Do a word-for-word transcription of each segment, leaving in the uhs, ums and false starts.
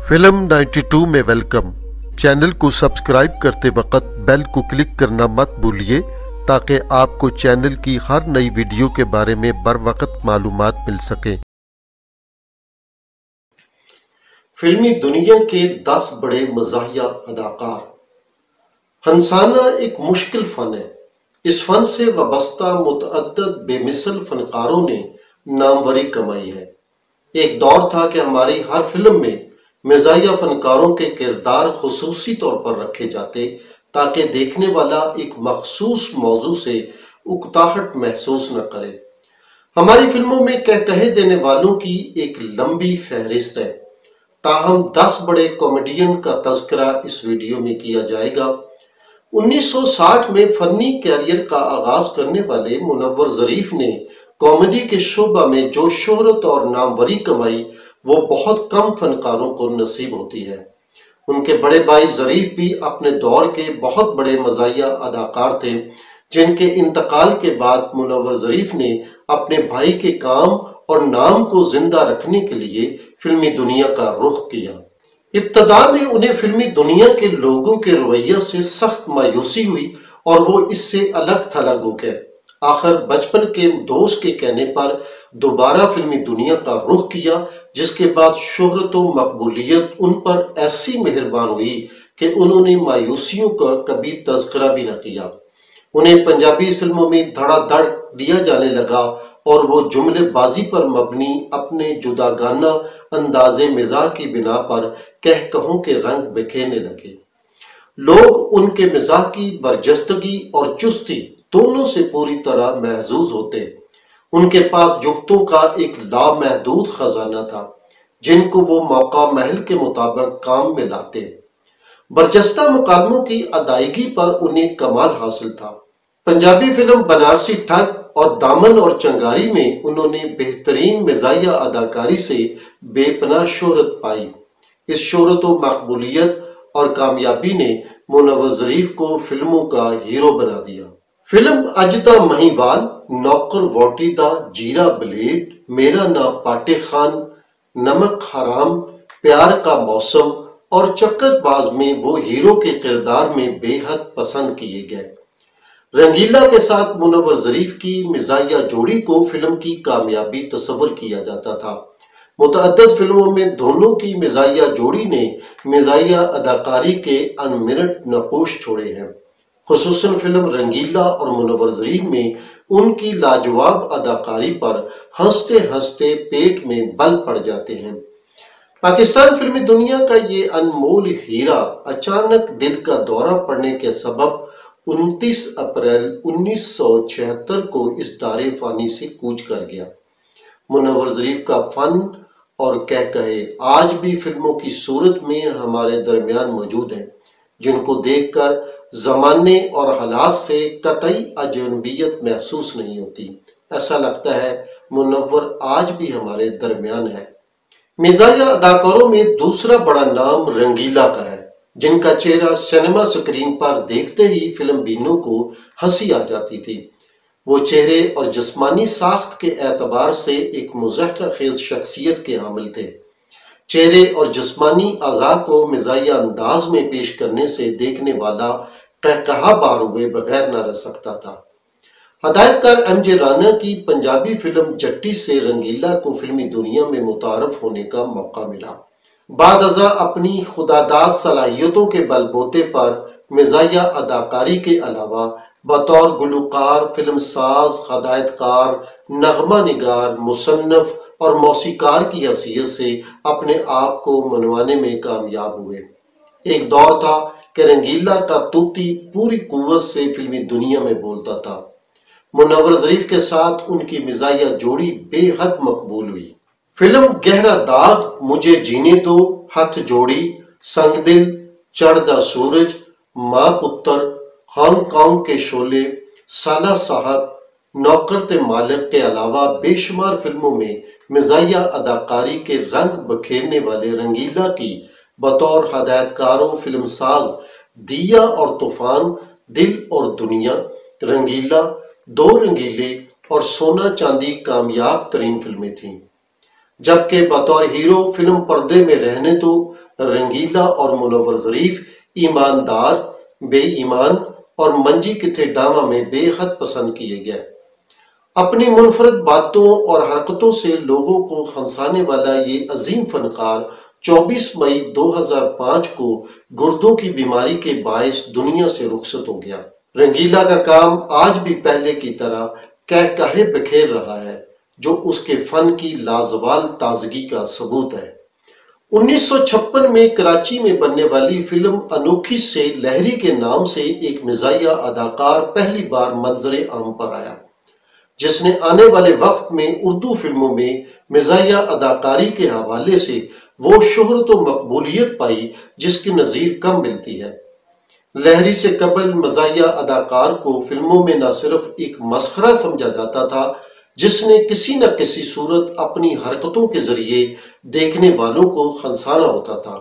Film बानवे में welcome. Channel को सब्सक्राइब करते वक्त बेल को क्लिक करना मत भूलिए ताकि आपको चैनल की हर नई वीडियो के बारे में बर वक्त मालूमात मिल सके। फिल्मी दुनिया के दस बड़े मज़ाहिया अदाकार। हंसाना एक मुश्किल फ़न है। इस फ़न से वाबस्ता मुतअद्दिद बेमिसल फ़नकारों ने नामवरी कमाई है। एक दौर था कि हमारी हर फिल्म में मज़ाहिया फ़नकारों के किरदार खुसूसी तौर पर रखे जाते ताकि देखने वाला एक मखसूस मौजू से उकताहट महसूस न करे। हमारी फिल्मों में कह कहे देने वालों की एक लंबी फहरिस्त है, ताहम दस बड़े कॉमेडियन का तज़किरा इस वीडियो में किया जाएगा। उन्नीस सौ साठ में फनी कैरियर का आगाज करने वाले मुनव्वर ज़रीफ ने कॉमेडी के शोबा में जो शोहरत और नामवरी कमाई वो बहुत कम फनकारों को नसीब होती है। उनके बड़े भाई ज़रीफ भी अपने दौर के बहुत बड़े मज़ाहिया अदाकार थे, जिनके इंतकाल के बाद मुनव्वर ज़रीफ ने अपने भाई के काम और नाम को जिंदा रखने के लिए फिल्मी दुनिया का रुख किया। इब्तदा में उन्हें फिल्मी दुनिया के लोगों के रवैया से सख्त मायूसी हुई और वो इससे अलग थलग हो गए। आखिर बचपन के दोस्त के कहने पर दोबारा फिल्मी दुनिया का रुख किया, जिसके बाद शोहरत व मकबूलियत उन पर ऐसी मेहरबान हुई कि उन्होंने मायूसियों का कभी तज़किरा भी न किया। उन्हें पंजाबी फिल्मों में धड़ाधड़ लिया जाने लगा और वो जुमलेबाजी पर मबनी अपने जुदागाना अंदाज़े मिजाज की बिना पर कह कहूं के रंग बिखेरने लगे। लोग उनके मिजाज की बरजस्तगी और चुस्ती दोनों से पूरी तरह महजूज होते। उनके पास जुगतों का एक लामहदूद खजाना था, जिनको वो मौका महल के मुताबिक काम में लाते। बरजस्ता मुकालमों की अदायगी पर उन्हें कमाल हासिल था। पंजाबी फिल्म बनारसी ठग और दामन और चंगारी में उन्होंने बेहतरीन मज़ाहिया अदाकारी से बेपनाह शोहरत पाई। इस शोहरत व मकबूलियत और कामयाबी ने मुनव्वर ज़रीफ को फिल्मों का हीरो बना दिया। फिल्म अजदा महिवाल, नौकर वोटी दा, जीरा ब्लेड, मेरा नाम पाटे खान, नमक हराम, प्यार का मौसम और चक्करबाज में वो हीरो के किरदार में बेहद पसंद किए गए। रंगीला के साथ मुनव्वर ज़रीफ की मज़ाहिया जोड़ी को फिल्म की कामयाबी तस्वर किया जाता था। मुतअद्दिद फिल्मों में दोनों की मज़ाहिया जोड़ी ने मज़ाहिया अदाकारी के अनमिनट नक़ूश छोड़े हैं। खुसूसन फिल्म रंगीला और मुनव्वर ज़रीफ में उनकी लाजवाब अदाकारी पर हंसते हंसते पेट में बल पड़ जाते हैं। पाकिस्तान फिल्मी दुनिया का ये अनमोल हीरा अचानक दिल का दौरा पड़ने के सबब उनतीस अप्रैल उन्नीस सौ छिहत्तर को इस दारे फानी से कूच कर गया। मुनव्वर ज़रीफ का फन और कह कहे आज भी फिल्मों की सूरत में हमारे दरमियान मौजूद हैं, जिनको देखकर ज़माने और हालात से कतई अजनबियत महसूस नहीं होती। ऐसा लगता है मुनव्वर आज भी हमारे दरमियान है। मज़ाहिया अदाकारों में दूसरा बड़ा नाम रंगीला का है, जिनका चेहरा सिनेमा स्क्रीन पर देखते ही फिल्म बीनों को हंसी आ जाती थी। वो चेहरे और जिस्मानी साख्त के एतबार से एक मुज़हका खेज शख्सियत के हामिल थे। चेहरे और जिस्मानी अज़ा को मज़ाहिया अंदाज में पेश करने से देखने वाला कहकहा बार हुए बगैर न रह सकता था। हदायतकार एम जे राना की पंजाबी फिल्म जट्टी से रंगीला को फिल्मी दुनिया में मुतारफ होने का मौका मिला। बाद अज़ा अपनी खुदादाद सलाहियतों के बलबूते पर मज़ाहिया अदाकारी के अलावा बतौर गुलकार, फिल्म साज, हदायतकार, नगमा निगार, मुसन्नफ और मौसीकार की हैसियत से अपने आप को मनवाने में कामयाब हुए। एक दौर था कि रंगीला का तूती पूरी कुव्वत से फिल्मी दुनिया में बोलता था। मुनव्वर ज़रीफ के साथ उनकी मज़ाहिया जोड़ी बेहद मकबूल हुई। फिल्म गहरा दाग, मुझे जीने दो, हथ जोड़ी, संगदिल, चढ़दा सूरज, माँ पुत्र, हांगकांग के शोले, साला साहब, नौकर ते मालिक के अलावा बेशुमार फिल्मों में मज़ाहिया अदाकारी के रंग बखेरने वाले रंगीला की बतौर हदायतकारों फिल्म साज दिया और तूफान, दिल और दुनिया, रंगीला, दो रंगीले और सोना चांदी कामयाब तरीन फिल्में थीं। जबकि बतौर हीरो फिल्म पर्दे में रहने दो, رنگیلا اور منور ظریف ایماندار، بے ایمان اور منجی کتھے ڈاما میں بے حد پسند کیے گئے۔ اپنی منفرد باتوں اور حرکتوں سے لوگوں کو ہنسانے والا یہ عظیم فنکار چوبیس مئی دو ہزار پانچ کو گردوں کی بیماری کے باعث دنیا سے رخصت ہو گیا۔ رنگیلا کا کام آج بھی پہلے کی طرح کہکہے بکھیر رہا ہے، جو اس کے فن کی لازوال تازگی کا ثبوت ہے۔ انیس سو چھپن میں کراچی میں بننے والی فلم انوکھی سے لہری کے نام سے ایک مزاحیہ اداکار پہلی بار منظر عام پر آیا، جس نے آنے والے وقت میں اردو فلموں میں مزاحیہ اداکاری کے حوالے سے وہ شہرت و مقبولیت پائی جس کی نظیر کم ملتی ہے۔ لہری سے قبل مزاحیہ اداکار کو فلموں میں نہ صرف ایک مسخرہ سمجھا جاتا تھا جس نے کسی نہ کسی صورت اپنی حرکتوں کے ذریعے دیکھنے والوں کو ہنسانا ہوتا تھا،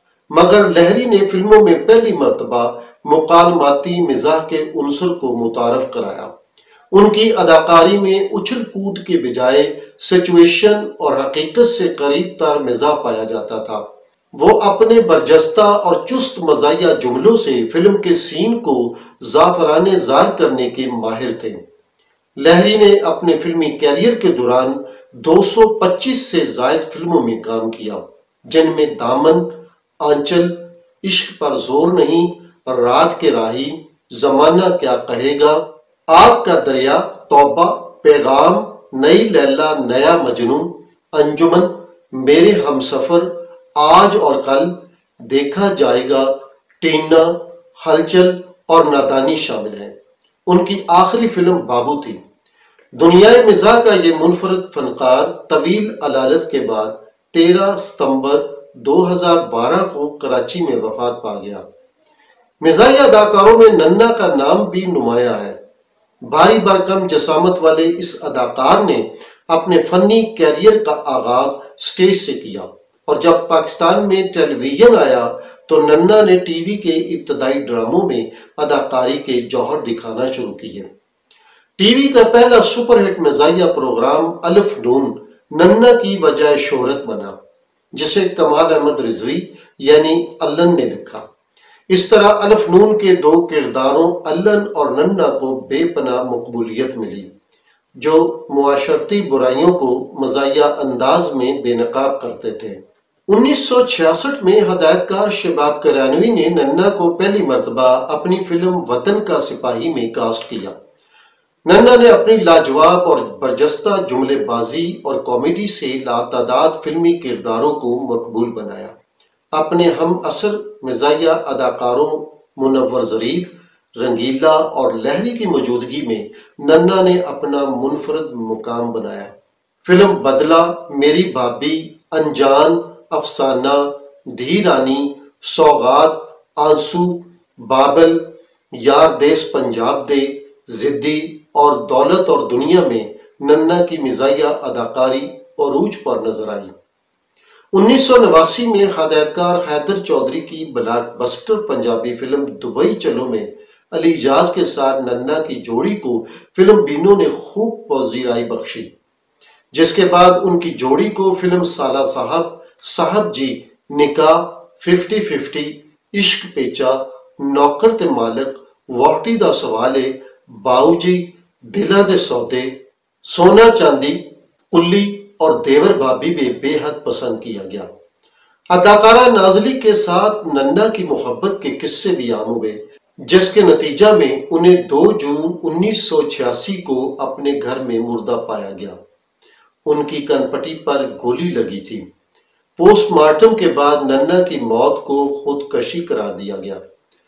مگر لہری نے فلموں میں پہلی مرتبہ مکالماتی مزاح کے عنصر کو متعارف کرایا۔ ان کی اداکاری میں اچھل کود کے بجائے سچویشن اور حقیقت سے قریب تر مزاح پایا جاتا تھا۔ وہ اپنے برجستہ اور چست مزاحیہ جملوں سے فلم کے سین کو زعفرانے زار کرنے کے ماہر تھے۔ لہری نے اپنے فلمی کیریئر کے دوران دو سو پچیس سے زائد فلموں میں کام کیا، جن میں دامن، آنچل، عشق پر زور نہیں، رات کے راہی، زمانہ کیا کہے گا، آگ کا دریا، توبہ، پیغام، نئی لیلا نیا مجنوں، انجمن، میرے ہمسفر، آج اور کل، دیکھا جائے گا، ٹینا، ہلچل اور نادانی شامل ہیں۔ ان کی آخری فلم بابو تھی۔ دنیائے مزاح کا یہ منفرد فنکار طویل علالت کے بعد تیرہ ستمبر دو ہزار بارہ کو کراچی میں وفات پا گیا۔ مزاحیہ اداکاروں میں ننا کا نام بھی نمایاں ہے۔ بھاری بھرکم جسامت والے اس اداکار نے اپنے فنی کیریئر کا آغاز سٹیج سے کیا، اور جب پاکستان میں ٹیلی ویژن آیا تو ننا نے ٹی وی کے ابتدائی ڈراموں میں اداکاری کے جوہر دکھانا شروع کیے۔ ٹی وی کا پہلا سپر ہٹ مزاحیہ پروگرام الف نون ننا کی وجہ شہرت بنا، جسے کمال احمد رضوی یعنی الن نے لکھا۔ اس طرح الف نون کے دو کرداروں الن اور ننا کو بے پناہ مقبولیت ملی، جو معاشرتی برائیوں کو مزاحیہ انداز میں بے نقاب کرتے تھے۔ انیس سو چھیاسٹھ میں ہدایت کار شباب کرانوی نے ننا کو پہلی مرتبہ اپنی فلم وطن کا سپاہی میں کاسٹ کیا۔ ننا نے اپنی لاجواب اور برجستہ جملے بازی اور کامیڈی سے لاتعداد فلمی کرداروں کو مقبول بنایا۔ اپنے ہم عصر مزاحیہ اداکاروں منور ظریف، رنگیلا اور لہری کی موجودگی میں ننا نے اپنا منفرد مقام بنایا۔ فلم بدلہ، میری بھابھی، انجان، افسانہ، دھی رانی، سوغات، آنسو، بابل، یار دیس پنجاب دے، زدی اور دولت اور دنیا میں ننا کی مزاحیہ اداکاری عروج پر نظر آئی۔ انیس سو نواسی میں ہدایت کار حیدر چودھری کی blockbuster Punjabi film Dubai چلو میں علی اعجاز کے ساتھ ننا کی جوڑی کو فلم بینوں نے خوب پذیرائی بخشی، جس کے بعد ان کی جوڑی کو فلم سالہ صاحب، صاحب جی، نکاح، ففٹی ففٹی، عشق پیچا، نوکر تے مالک، ووٹی دا سوالے، باؤ جی، دلاں دے سودے، سونا چاندی، کلی اور دیور بھابھی بھی بے حد پسند کیا گیا۔ اداکارہ نازلی کے ساتھ ننا کی محبت کے قصے بھی عام ہوئے، جس کے نتیجہ میں انہیں دو جون انیس سو چھیاسی کو اپنے گھر میں مردہ پایا گیا۔ ان کی کنپٹی پر گولی لگی تھی۔ پوسٹ مارٹم کے بعد ننا کی موت کو خودکشی قرار دیا گیا۔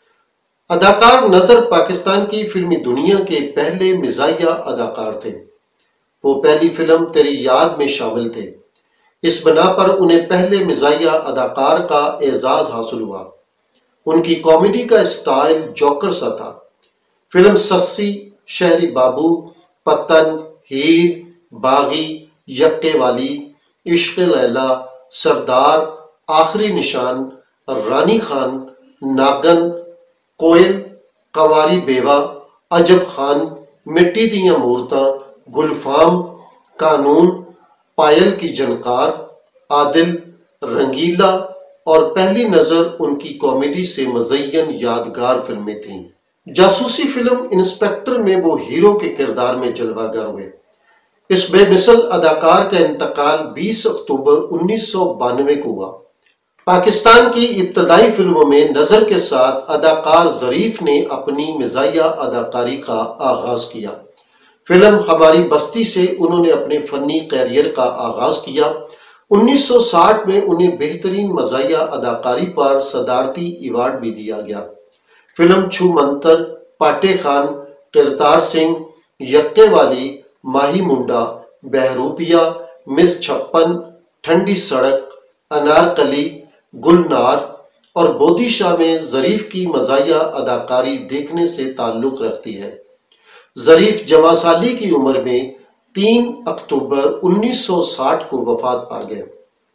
اداکار نظر پاکستان کی فلمی دنیا کے پہلے مزاحیہ اداکار تھے۔ وہ پہلی فلم تیری یاد میں شامل تھے۔ اس بنا پر انہیں پہلے مزاحیہ اداکار کا اعزاز حاصل ہوا۔ ان کی کامیڈی کا اسٹائل جوکر سا تھا۔ فلم سسی، شہری بابو، پتن، ہیر، باغی، یکے والی، عشق لیلا، سردار، آخری نشان، رانی خان، ناگن، کوئل، کنواری بیوہ، عجب خان، مٹی دیاں مورتاں، گلفام، قانون، پائل کی جنکار، عادل، رنگیلا، اور پہلی نظر ان کی کامیڈی سے مزین یادگار فلمیں تھیں۔ جاسوسی فلم انسپیکٹر میں وہ ہیرو کے کردار میں جلوہ گر ہوئے۔ اس بے مثل اداکار کا انتقال بیس اکتوبر انیس سو بانوے کو ہوا۔ پاکستان کی ابتدائی فلموں میں نظر کے ساتھ اداکار ظریف نے اپنی مزاحیہ اداکاری کا آغاز کیا۔ فلم ہماری بستی سے انہوں نے اپنے فنی کیریئر کا آغاز کیا۔ انیس سو ساٹھ میں انہیں بہترین مزاحیہ اداکاری پر صدارتی ایوارڈ بھی دیا گیا۔ فلم چھو منتر، پاٹے خان، کرتار سنگھ، یکے والی، ماہی منڈا، بہروپیہ، مس چھپن، ٹھنڈی سڑک، انارکلی، گلنار اور بودی شاہ میں ظریف کی مزاحیہ اداکاری دیکھنے سے تعلق رکھتی ہے۔ ظریف جمع سالی کی عمر میں تین اکتوبر انیس سو ساٹھ کو وفات پا گئے۔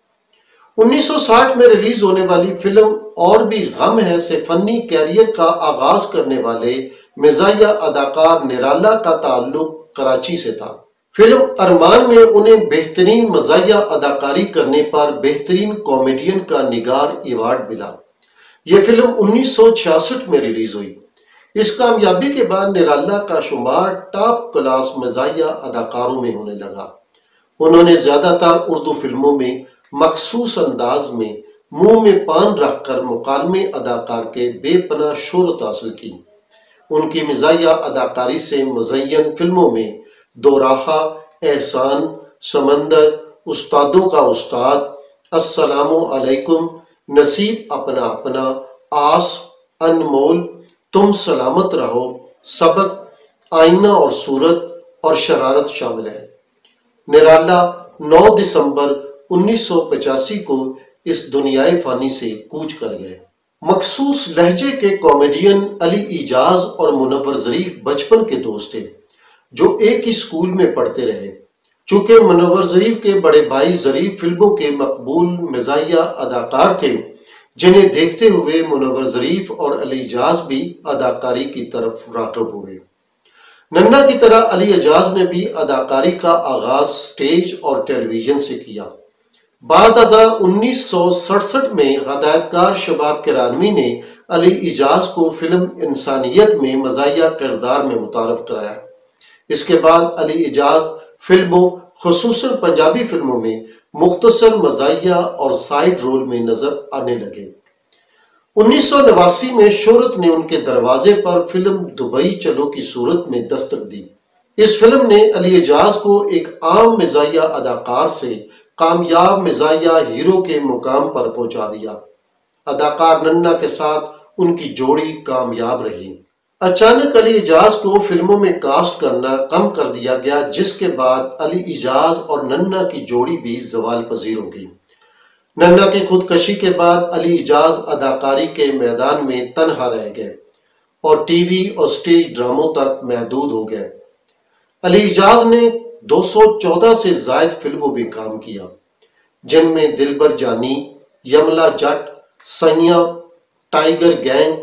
انیس سو ساٹھ میں ریلیز ہونے والی فلم اور بھی غم ہے سے فنی کیریئر کا آغاز کرنے والے مزاحیہ اداکار نرالا کا تعلق کراچی سے تھا۔ فلم ارمان میں انہیں بہترین مزاحیہ اداکاری کرنے پر بہترین کامیڈین کا نگار ایوارڈ ملا۔ یہ فلم انیس سو چھیاسٹھ میں ریلیز ہوئی۔ اس کامیابی کے بعد نرالا کا شمار ٹاپ کلاس مزاحیہ اداکاروں میں ہونے لگا۔ انہوں نے زیادہ تر اردو فلموں میں مخصوص انداز میں منہ میں پان رکھ کر مکالمے ادا کر کے بے پناہ شہرت حاصل کی۔ ان کی مزاحیہ اداکاری سے مزین فلموں میں دو راہا، احسان، سمندر، استادوں کا استاد، السلام علیکم، نصیب اپنا اپنا، آس، انمول، تم سلامت رہو، سبق، آئینہ اور صورت اور شرارت شامل ہے۔ نرالا نو دسمبر انیس سو پچاسی کو اس دنیائے فانی سے کوچ کر گئے۔ مخصوص لہجے کے کامیڈین علی اعجاز اور منور ظریف بچپن کے دوست تھے جو ایک ہی سکول میں پڑھتے رہے۔ چونکہ منور ظریف کے بڑے بھائی ظریف فلموں کے مقبول مزاحیہ اداکار تھے، جنہیں دیکھتے ہوئے منور ظریف اور علی اعجاز بھی اداکاری کی طرف راغب ہوئے۔ ننا کی طرح علی اعجاز نے بھی اداکاری کا آغاز سٹیج اور ٹیلی ویژن سے کیا۔ بعد ازاں انیس سو سڑسٹھ میں ہدایت کار شباب کرانوی نے علی اعجاز کو فلم انسانیت میں مزاحیہ کردار میں متعارف کرایا۔ اس کے بعد علی اعجاز فلموں خصوصاً پنجابی فلموں میں مختصر مزاحیہ اور سائیڈ رول میں نظر آنے لگے۔ انیس سو نواسی میں شہرت نے ان کے دروازے پر فلم دبئی چلو کی صورت میں دستک دی۔ اس فلم نے علی اعجاز کو ایک عام مزاحیہ اداکار سے کامیاب مزاحیہ ہیرو کے مقام پر پہنچا دیا۔ اداکار ننا کے ساتھ ان کی جوڑی کامیاب رہی۔ اچانک علی اعجاز کو فلموں میں کاسٹ کرنا کم کر دیا گیا، جس کے بعد علی اعجاز اور ننا کی جوڑی بھی زوال پذیر ہو گئی۔ ننا کی خودکشی کے بعد علی اعجاز اداکاری کے میدان میں تنہا رہ گئے اور ٹی وی اور سٹیج ڈراموں تک محدود ہو گئے۔ علی اعجاز نے دو سو چودہ سے زائد فلموں میں کام کیا، جن میں دلبر جانی، یملا جٹ، سیاں، ٹائیگر گینگ،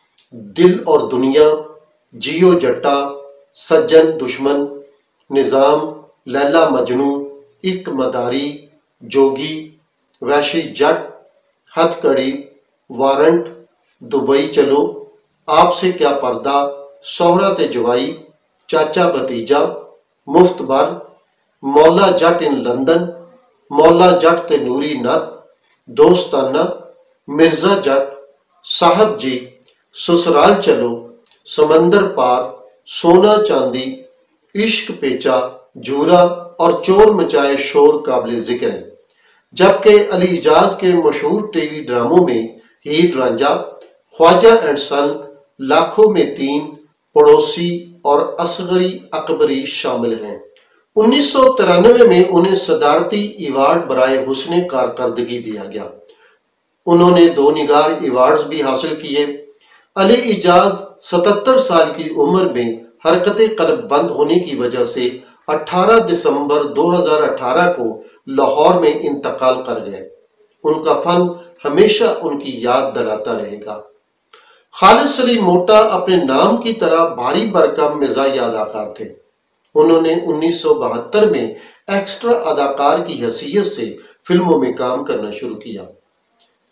دل اور دنیا، جیو جٹا، سجن دشمن، نظام، لیلا مجنو، ایک مداری، جوگی، ویشی جٹ، ہتھ کڑی، وارنٹ، دبئی چلو، آپ سے کیا پردہ، شہرت جوائی، چاچا بھتیجا، مفت بر، مولا جٹ ان لندن، مولا جٹ تے نوری نت، دوستانہ، مرزا جٹ، صاحب جی، سسرال چلو، سمندر پار، سونا چاندی، عشق پیچا، جھورا اور چور مچائے شور قابل ذکر ہیں۔ جبکہ علی اعجاز کے مشہور ٹی وی ڈراموں میں ہیر رانجھا، خواجہ اینڈ سن، لاکھوں میں تین، پڑوسی اور اصغری اکبری شامل ہیں۔ انیس سو ترانوے میں انہیں صدارتی ایوارڈ برائے حسن کارکردگی دیا گیا۔ انہوں نے دو نگار ایوارڈز بھی حاصل کیے۔ علی اعجاز ستتر سال کی عمر میں حرکت قلب بند ہونے کی وجہ سے اٹھارہ دسمبر دو ہزار اٹھارہ کو لاہور میں انتقال کر گئے۔ ان کا فن ہمیشہ ان کی یاد دلاتا رہے گا۔ خالد سلیم موٹا اپنے نام کی طرح بھاری بھرکم مزاحیہ اداکار تھے۔ انہوں نے انیس سو بہتر میں ایکسٹرا اداکار کی حیثیت سے فلموں میں کام کرنا شروع کیا۔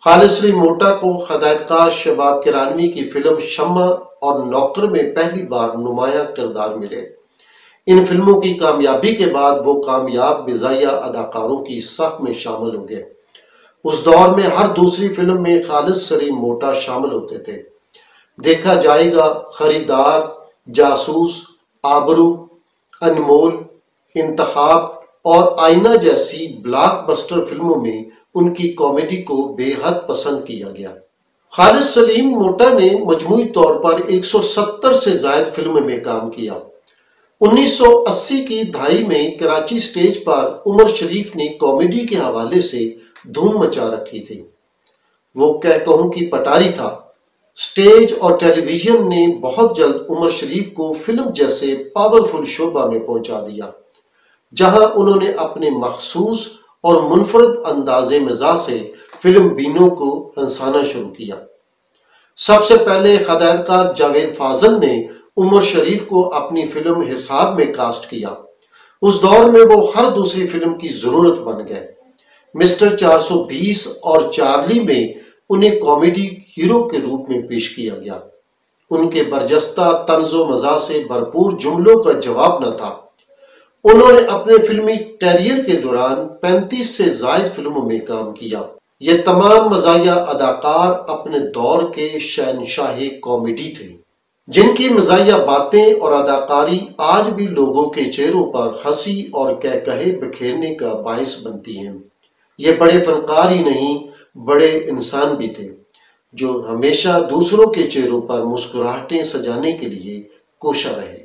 خالد سلیم موٹا کو ہدایت کار شباب کرانوی کی فلم شمع اور نوکر میں پہلی بار نمایاں کردار ملے۔ ان فلموں کی کامیابی کے بعد وہ کامیاب مزاحیہ اداکاروں کی صف میں شامل ہو گئے۔ اس دور میں ہر دوسری فلم میں خالد سلیم موٹا شامل ہوتے تھے۔ دیکھا جائے گا، خریدار، جاسوس، آبرو، انمول، انتخاب اور آئینہ جیسی بلاک بسٹر فلموں میں ان کی کامیڈی کو بے حد پسند کیا گیا۔ خالد سلیم موٹا نے مجموعی طور پر ایک سو ستر سے زائد فلموں میں کام کیا۔ انیس سو اسی کی دہائی میں کراچی سٹیج پر عمر شریف نے کامیڈی کے حوالے سے دھوم مچا رکھی تھی۔ وہ کہہ کہوں کی پٹاری تھا۔ سٹیج اور ٹیلی ویژن نے بہت جلد عمر شریف کو فلم جیسے پاورفل شعبہ میں پہنچا دیا، جہاں انہوں نے اپنے مخصوص اور منفرد انداز مزاح سے فلم بینوں کو ہنسانا شروع کیا۔ سب سے پہلے ہدایت کار جاوید فاضل نے عمر شریف کو اپنی فلم حساب میں کاسٹ کیا۔ اس دور میں وہ ہر دوسری فلم کی ضرورت بن گئے۔ مسٹر چار سو بیس اور چارلی میں انہیں کامیڈی ہیرو کے روپ میں پیش کیا گیا۔ ان کے برجستہ طنز و مزاح سے بھرپور جملوں کا جواب نہ تھا۔ انہوں نے اپنے فلمی کیریئر کے دوران پینتیس سے زائد فلموں میں کام کیا۔ یہ تمام مزاحیہ اداکار اپنے دور کے شہنشاہ کامیڈی تھے، جن کی مزاحیہ باتیں اور اداکاری آج بھی لوگوں کے چہروں پر ہنسی اور کہکہے بکھیرنے کا باعث بنتی ہیں۔ یہ بڑے فنکار ہی نہیں، بڑے انسان بھی تھے، جو ہمیشہ دوسروں کے چہروں پر مسکراہٹیں سجانے کے لیے کوشاں رہے۔